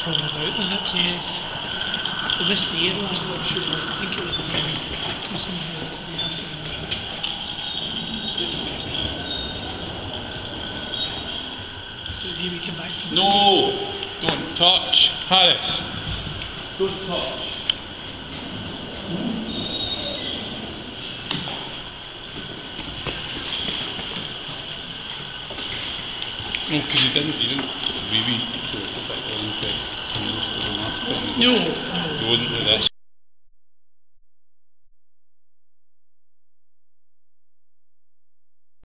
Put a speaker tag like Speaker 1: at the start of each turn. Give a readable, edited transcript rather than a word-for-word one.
Speaker 1: probably about that, yes. We missed the airline, I'm not sure. I think it was the name or something like that. We have to remember. So here we come back from...
Speaker 2: No! Don't touch! Harris! Don't touch! No, because you didn't really show a particular interest in most of the last time.
Speaker 1: No,
Speaker 2: It wasn't like this.